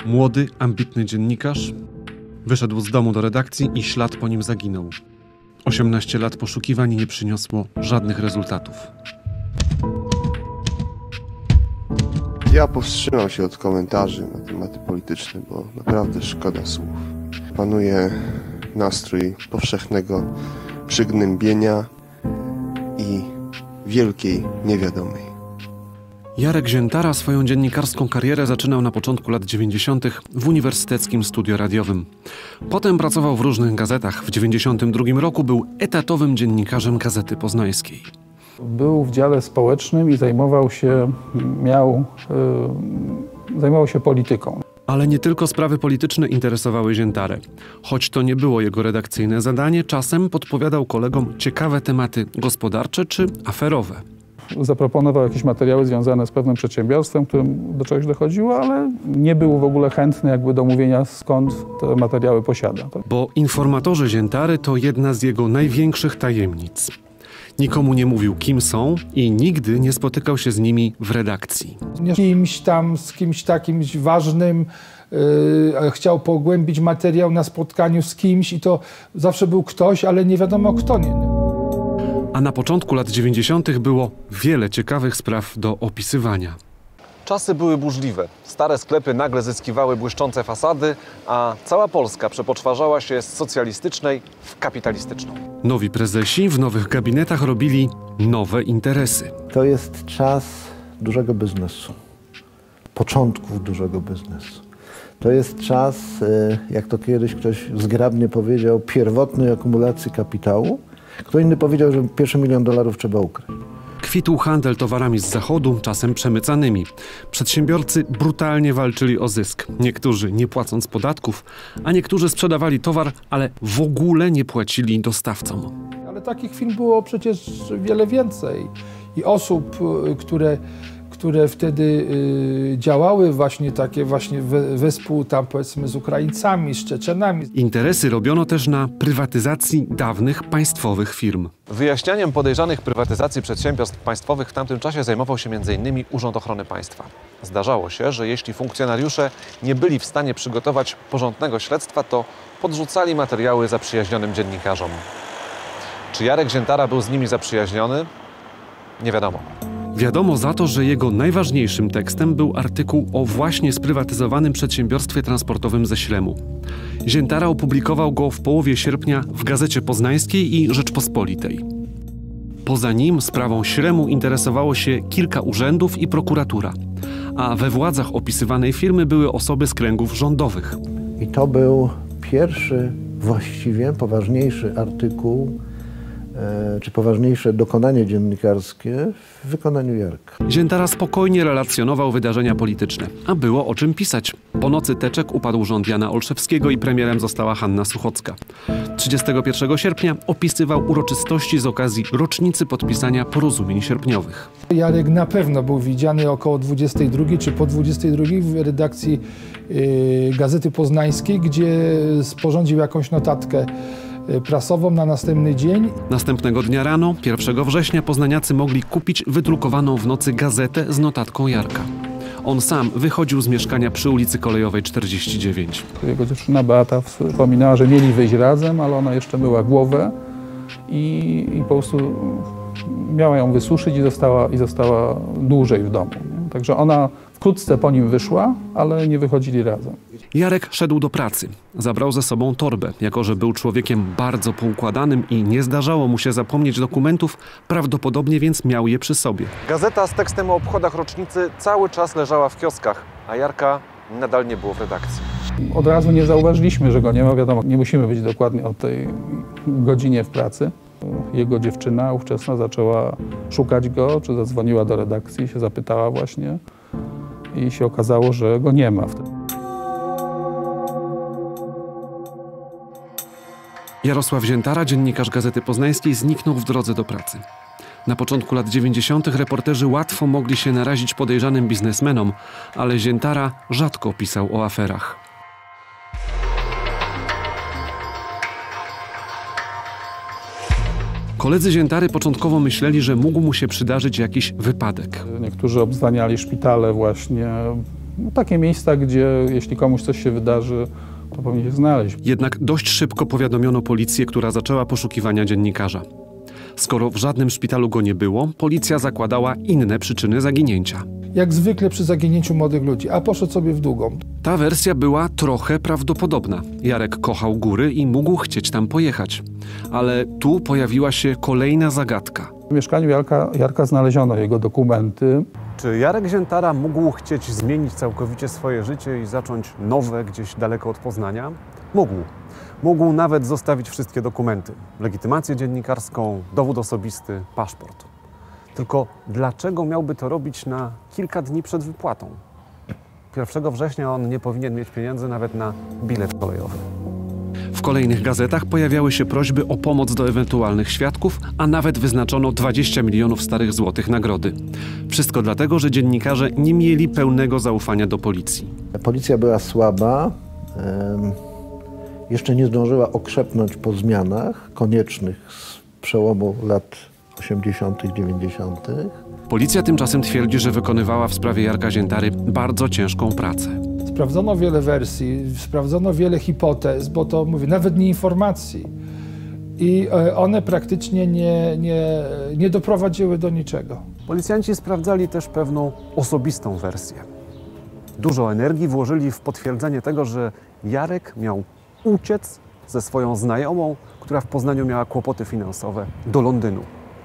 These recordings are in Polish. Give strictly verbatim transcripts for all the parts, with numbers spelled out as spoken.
Młody, ambitny dziennikarz wyszedł z domu do redakcji i ślad po nim zaginął. osiemnaście lat poszukiwań nie przyniosło żadnych rezultatów. Ja powstrzymam się od komentarzy na tematy polityczne, bo naprawdę szkoda słów. Panuje nastrój powszechnego przygnębienia i wielkiej niewiadomej. Jarek Ziętara swoją dziennikarską karierę zaczynał na początku lat dziewięćdziesiątych w Uniwersyteckim Studio Radiowym. Potem pracował w różnych gazetach. W dziewięćdziesiątym drugim roku był etatowym dziennikarzem Gazety Poznańskiej. Był w dziale społecznym i zajmował się, miał, yy, zajmował się polityką. Ale nie tylko sprawy polityczne interesowały Ziętarę. Choć to nie było jego redakcyjne zadanie, czasem podpowiadał kolegom ciekawe tematy gospodarcze czy aferowe. Zaproponował jakieś materiały związane z pewnym przedsiębiorstwem, którym do czegoś dochodziło, ale nie był w ogóle chętny jakby do mówienia, skąd te materiały posiada. Bo informatorzy Ziętary to jedna z jego największych tajemnic. Nikomu nie mówił, kim są i nigdy nie spotykał się z nimi w redakcji. Nie kimś tam, z kimś takim ważnym, yy, chciał pogłębić materiał na spotkaniu z kimś i to zawsze był ktoś, ale nie wiadomo kto. Nie. A na początku lat dziewięćdziesiątych było wiele ciekawych spraw do opisywania. Czasy były burzliwe. Stare sklepy nagle zyskiwały błyszczące fasady, a cała Polska przepoczwarzała się z socjalistycznej w kapitalistyczną. Nowi prezesi w nowych gabinetach robili nowe interesy. To jest czas dużego biznesu, początków dużego biznesu. To jest czas, jak to kiedyś ktoś zgrabnie powiedział, pierwotnej akumulacji kapitału. Kto inny powiedział, że pierwszy milion dolarów trzeba ukryć. Kwitł handel towarami z zachodu, czasem przemycanymi. Przedsiębiorcy brutalnie walczyli o zysk. Niektórzy nie płacąc podatków, a niektórzy sprzedawali towar, ale w ogóle nie płacili dostawcom. Ale takich firm było przecież wiele więcej. I osób, które, które wtedy y, działały właśnie takie właśnie we, wespół tam powiedzmy z Ukraińcami, z Czeczenami. Interesy robiono też na prywatyzacji dawnych państwowych firm. Wyjaśnianiem podejrzanych prywatyzacji przedsiębiorstw państwowych w tamtym czasie zajmował się między innymi Urząd Ochrony Państwa. Zdarzało się, że jeśli funkcjonariusze nie byli w stanie przygotować porządnego śledztwa, to podrzucali materiały zaprzyjaźnionym dziennikarzom. Czy Jarek Ziętara był z nimi zaprzyjaźniony? Nie wiadomo. Wiadomo za to, że jego najważniejszym tekstem był artykuł o właśnie sprywatyzowanym przedsiębiorstwie transportowym ze Śremu. Ziętara opublikował go w połowie sierpnia w Gazecie Poznańskiej i Rzeczpospolitej. Poza nim sprawą Śremu interesowało się kilka urzędów i prokuratura, a we władzach opisywanej firmy były osoby z kręgów rządowych. I to był pierwszy właściwie poważniejszy artykuł, czy poważniejsze dokonanie dziennikarskie w wykonaniu Jarka. Ziętara spokojnie relacjonował wydarzenia polityczne, a było o czym pisać. Po nocy teczek upadł rząd Jana Olszewskiego i premierem została Hanna Suchocka. trzydziestego pierwszego sierpnia opisywał uroczystości z okazji rocznicy podpisania porozumień sierpniowych. Jarek na pewno był widziany około dwudziestej drugiej czy po dwudziestej drugiej w redakcji yy, Gazety Poznańskiej, gdzie sporządził jakąś notatkę prasową na następny dzień. Następnego dnia rano, pierwszego września, poznaniacy mogli kupić wydrukowaną w nocy gazetę z notatką Jarka. On sam wychodził z mieszkania przy ulicy Kolejowej czterdzieści dziewięć. Jego dziewczyna Beata wspominała, że mieli wyjść razem, ale ona jeszcze myła głowę i, i po prostu miała ją wysuszyć i została, i została dłużej w domu. Nie? Także ona wkrótce po nim wyszła, ale nie wychodzili razem. Jarek szedł do pracy. Zabrał ze sobą torbę. Jako że był człowiekiem bardzo poukładanym i nie zdarzało mu się zapomnieć dokumentów, prawdopodobnie więc miał je przy sobie. Gazeta z tekstem o obchodach rocznicy cały czas leżała w kioskach, a Jarka nadal nie było w redakcji. Od razu nie zauważyliśmy, że go nie ma. Wiadomo, nie musimy być dokładnie o tej godzinie w pracy. Jego dziewczyna ówczesna zaczęła szukać go, czy zadzwoniła do redakcji, się zapytała właśnie i się okazało, że go nie ma wtedy. Jarosław Ziętara, dziennikarz Gazety Poznańskiej, zniknął w drodze do pracy. Na początku lat dziewięćdziesiątych reporterzy łatwo mogli się narazić podejrzanym biznesmenom, ale Ziętara rzadko pisał o aferach. Koledzy Ziętary początkowo myśleli, że mógł mu się przydarzyć jakiś wypadek. Niektórzy obzwaniali szpitale właśnie No, takie miejsca, gdzie jeśli komuś coś się wydarzy, to powinien się znaleźć. Jednak dość szybko powiadomiono policję, która zaczęła poszukiwania dziennikarza. Skoro w żadnym szpitalu go nie było, policja zakładała inne przyczyny zaginięcia. Jak zwykle przy zaginięciu młodych ludzi, a poszedł sobie w długą. Ta wersja była trochę prawdopodobna. Jarek kochał góry i mógł chcieć tam pojechać. Ale tu pojawiła się kolejna zagadka. W mieszkaniu Jarka, Jarka znaleziono jego dokumenty. Czy Jarek Ziętara mógł chcieć zmienić całkowicie swoje życie i zacząć nowe gdzieś daleko od Poznania? Mógł. Mógł nawet zostawić wszystkie dokumenty. Legitymację dziennikarską, dowód osobisty, paszport. Tylko dlaczego miałby to robić na kilka dni przed wypłatą? pierwszego września on nie powinien mieć pieniędzy nawet na bilet kolejowy. W kolejnych gazetach pojawiały się prośby o pomoc do ewentualnych świadków, a nawet wyznaczono dwadzieścia milionów starych złotych nagrody. Wszystko dlatego, że dziennikarze nie mieli pełnego zaufania do policji. Policja była słaba, em, jeszcze nie zdążyła okrzepnąć po zmianach koniecznych z przełomu lat osiemdziesiątych, dziewięćdziesiątych. Policja tymczasem twierdzi, że wykonywała w sprawie Jarka Ziętary bardzo ciężką pracę. Sprawdzono wiele wersji, sprawdzono wiele hipotez, bo to mówię, nawet nie informacji. I one praktycznie nie, nie, nie doprowadziły do niczego. Policjanci sprawdzali też pewną osobistą wersję. Dużo energii włożyli w potwierdzenie tego, że Jarek miał uciec ze swoją znajomą, która w Poznaniu miała kłopoty finansowe, do Londynu.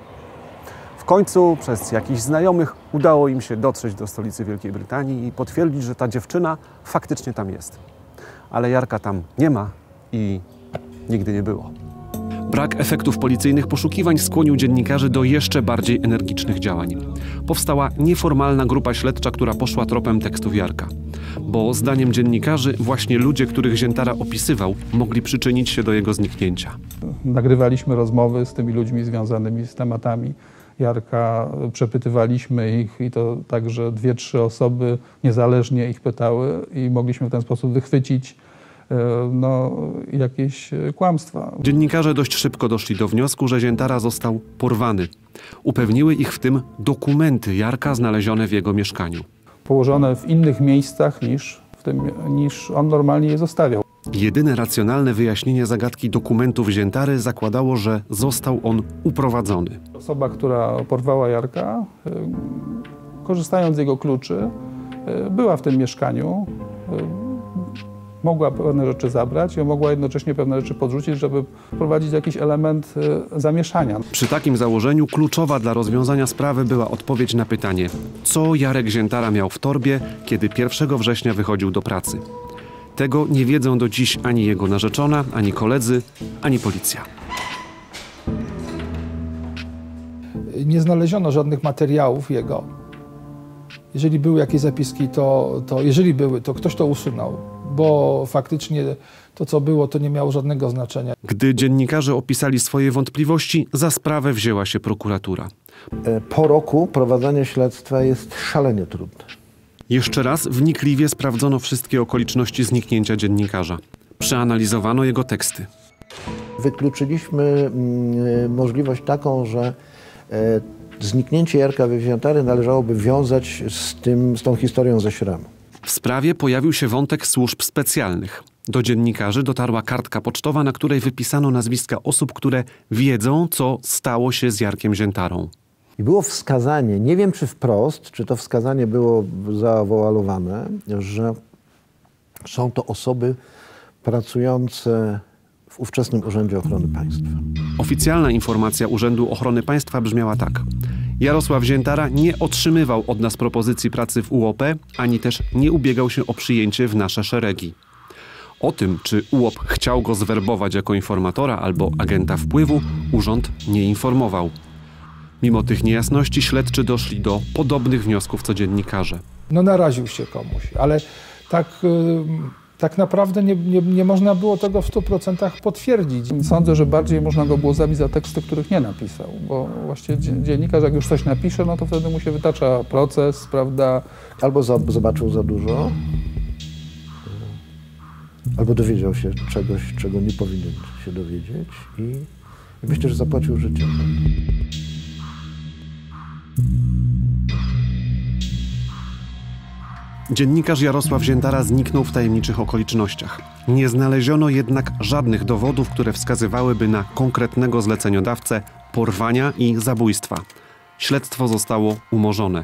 W końcu przez jakichś znajomych udało im się dotrzeć do stolicy Wielkiej Brytanii i potwierdzić, że ta dziewczyna faktycznie tam jest. Ale Jarka tam nie ma i nigdy nie było. Brak efektów policyjnych poszukiwań skłonił dziennikarzy do jeszcze bardziej energicznych działań. Powstała nieformalna grupa śledcza, która poszła tropem tekstów Jarka. Bo zdaniem dziennikarzy właśnie ludzie, których Ziętara opisywał, mogli przyczynić się do jego zniknięcia. Nagrywaliśmy rozmowy z tymi ludźmi związanymi z tematami Jarka, przepytywaliśmy ich i to także dwie, trzy osoby niezależnie ich pytały i mogliśmy w ten sposób wychwycić no, jakieś kłamstwa. Dziennikarze dość szybko doszli do wniosku, że Ziętara został porwany. Upewniły ich w tym dokumenty Jarka znalezione w jego mieszkaniu. Położone w innych miejscach niż, w tym, niż on normalnie je zostawiał. Jedyne racjonalne wyjaśnienie zagadki dokumentów Ziętary zakładało, że został on uprowadzony. Osoba, która porwała Jarka, korzystając z jego kluczy, była w tym mieszkaniu, mogła pewne rzeczy zabrać i mogła jednocześnie pewne rzeczy podrzucić, żeby wprowadzić jakiś element zamieszania. Przy takim założeniu kluczowa dla rozwiązania sprawy była odpowiedź na pytanie, co Jarek Ziętara miał w torbie, kiedy pierwszego września wychodził do pracy. Tego nie wiedzą do dziś ani jego narzeczona, ani koledzy, ani policja. Nie znaleziono żadnych materiałów jego. Jeżeli były jakieś zapiski, to, to jeżeli były, to ktoś to usunął, bo faktycznie to, co było, to nie miało żadnego znaczenia. Gdy dziennikarze opisali swoje wątpliwości, za sprawę wzięła się prokuratura. Po roku prowadzenie śledztwa jest szalenie trudne. Jeszcze raz wnikliwie sprawdzono wszystkie okoliczności zniknięcia dziennikarza. Przeanalizowano jego teksty. Wykluczyliśmy mm, możliwość taką, że e, zniknięcie Jarka Ziętary należałoby wiązać z, tym, z tą historią ze Śremu. W sprawie pojawił się wątek służb specjalnych. Do dziennikarzy dotarła kartka pocztowa, na której wypisano nazwiska osób, które wiedzą, co stało się z Jarkiem Ziętarą. I było wskazanie, nie wiem czy wprost, czy to wskazanie było zawoalowane, że są to osoby pracujące w ówczesnym Urzędzie Ochrony Państwa. Oficjalna informacja Urzędu Ochrony Państwa brzmiała tak. Jarosław Ziętara nie otrzymywał od nas propozycji pracy w U O P, ani też nie ubiegał się o przyjęcie w nasze szeregi. O tym, czy U O P chciał go zwerbować jako informatora albo agenta wpływu, urząd nie informował. Mimo tych niejasności śledczy doszli do podobnych wniosków co dziennikarze. No naraził się komuś, ale tak, tak naprawdę nie, nie, nie można było tego w stu procentach potwierdzić. Sądzę, że bardziej można go było zabić za teksty, których nie napisał, bo właściwie dziennikarz jak już coś napisze, no to wtedy mu się wytacza proces, prawda? Albo za, zobaczył za dużo, albo dowiedział się czegoś, czego nie powinien się dowiedzieć i, i myślę, że zapłacił życiem. Dziennikarz Jarosław Ziętara zniknął w tajemniczych okolicznościach. Nie znaleziono jednak żadnych dowodów, które wskazywałyby na konkretnego zleceniodawcę porwania i zabójstwa. Śledztwo zostało umorzone.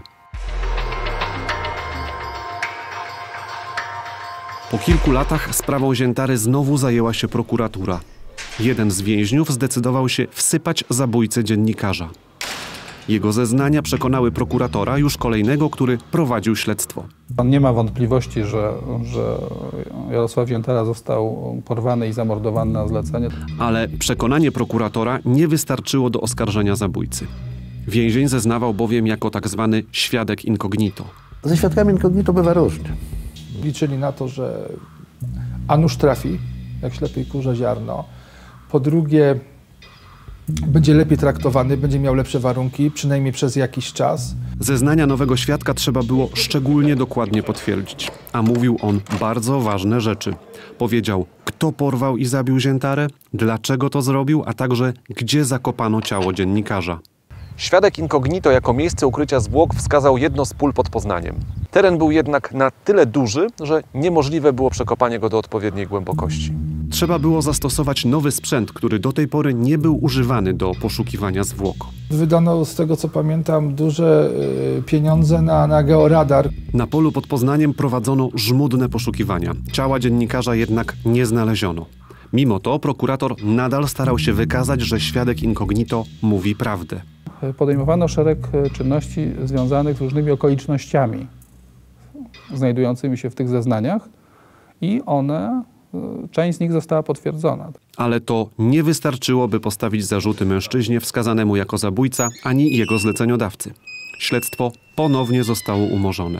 Po kilku latach sprawą Ziętary znowu zajęła się prokuratura. Jeden z więźniów zdecydował się wsypać zabójcę dziennikarza. Jego zeznania przekonały prokuratora, już kolejnego, który prowadził śledztwo. Pan nie ma wątpliwości, że, że Jarosław Ziętara został porwany i zamordowany na zlecenie. Ale przekonanie prokuratora nie wystarczyło do oskarżenia zabójcy. Więzień zeznawał bowiem jako tak zwany świadek incognito. Ze świadkami incognito bywa różnie. Liczyli na to, że a nuż trafi, jak ślepej kurze ziarno. Po drugie, będzie lepiej traktowany, będzie miał lepsze warunki, przynajmniej przez jakiś czas. Zeznania nowego świadka trzeba było szczególnie dokładnie potwierdzić. A mówił on bardzo ważne rzeczy. Powiedział, kto porwał i zabił Ziętarę, dlaczego to zrobił, a także gdzie zakopano ciało dziennikarza. Świadek incognito jako miejsce ukrycia zwłok wskazał jedno z pól pod Poznaniem. Teren był jednak na tyle duży, że niemożliwe było przekopanie go do odpowiedniej głębokości. Trzeba było zastosować nowy sprzęt, który do tej pory nie był używany do poszukiwania zwłok. Wydano, z tego co pamiętam, duże y, pieniądze na, na georadar. Na polu pod Poznaniem prowadzono żmudne poszukiwania. Ciała dziennikarza jednak nie znaleziono. Mimo to prokurator nadal starał się wykazać, że świadek incognito mówi prawdę. Podejmowano szereg czynności związanych z różnymi okolicznościami znajdującymi się w tych zeznaniach i one, część z nich została potwierdzona. Ale to nie wystarczyło, by postawić zarzuty mężczyźnie wskazanemu jako zabójca, ani jego zleceniodawcy. Śledztwo ponownie zostało umorzone.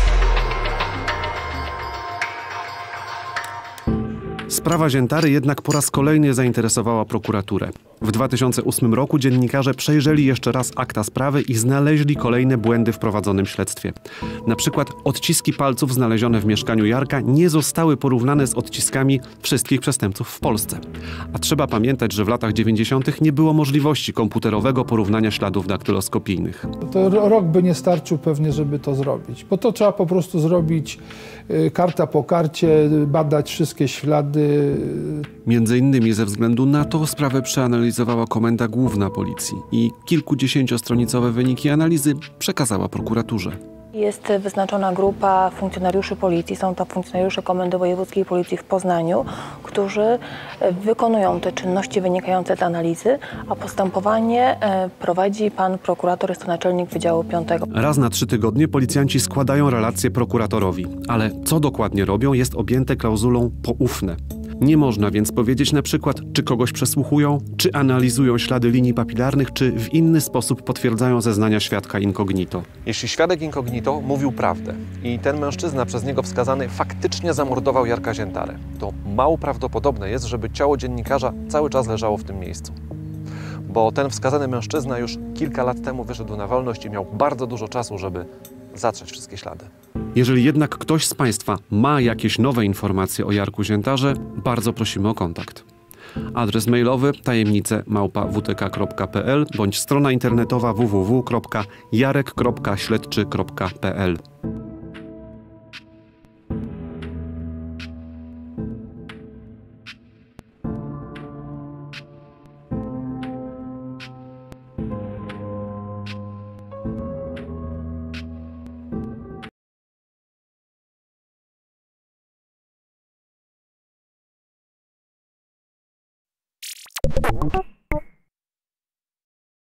Sprawa Ziętary jednak po raz kolejny zainteresowała prokuraturę. W dwa tysiące ósmym roku dziennikarze przejrzeli jeszcze raz akta sprawy i znaleźli kolejne błędy w prowadzonym śledztwie. Na przykład odciski palców znalezione w mieszkaniu Jarka nie zostały porównane z odciskami wszystkich przestępców w Polsce. A trzeba pamiętać, że w latach dziewięćdziesiątych nie było możliwości komputerowego porównania śladów daktyloskopijnych. To rok by nie starczył pewnie, żeby to zrobić, bo to trzeba po prostu zrobić y, karta po karcie, badać wszystkie ślady. Między innymi ze względu na to sprawę przeanalizowała Komenda Główna Policji i kilkudziesięciostronicowe wyniki analizy przekazała prokuraturze. Jest wyznaczona grupa funkcjonariuszy policji, są to funkcjonariusze Komendy Wojewódzkiej Policji w Poznaniu, którzy wykonują te czynności wynikające z analizy, a postępowanie prowadzi pan prokurator, jest to naczelnik Wydziału piątego. Raz na trzy tygodnie policjanci składają relacje prokuratorowi, ale co dokładnie robią, jest objęte klauzulą poufne. Nie można więc powiedzieć na przykład, czy kogoś przesłuchują, czy analizują ślady linii papilarnych, czy w inny sposób potwierdzają zeznania świadka incognito. Jeśli świadek incognito mówił prawdę i ten mężczyzna przez niego wskazany faktycznie zamordował Jarka Ziętarę, to mało prawdopodobne jest, żeby ciało dziennikarza cały czas leżało w tym miejscu. Bo ten wskazany mężczyzna już kilka lat temu wyszedł na wolność i miał bardzo dużo czasu, żeby zatrzeć wszystkie ślady. Jeżeli jednak ktoś z Państwa ma jakieś nowe informacje o Jarku Ziętarze, bardzo prosimy o kontakt. Adres mailowy tajemnice małpa w t k kropka p l bądź strona internetowa w w w kropka jarek kropka śledczy kropka p l.